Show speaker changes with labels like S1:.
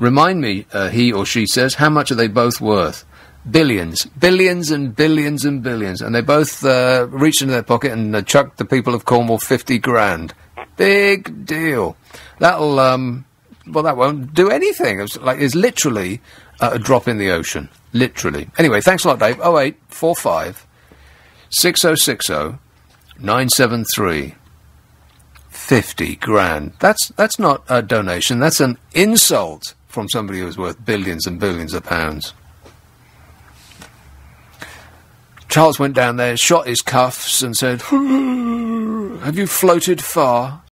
S1: Remind me, he or she says, how much are they both worth? Billions. Billions and billions and billions. And they both reached into their pocket and chucked the people of Cornwall 50 grand. Big deal. That'll, well, that won't do anything. It's literally a drop in the ocean. Literally. Anyway, thanks a lot, Dave. 0845 6060 973. 50 grand. That's not a donation. That's an insult from somebody who's worth billions and billions of pounds. Charles went down there, shot his cuffs and said, "Have you floated far?"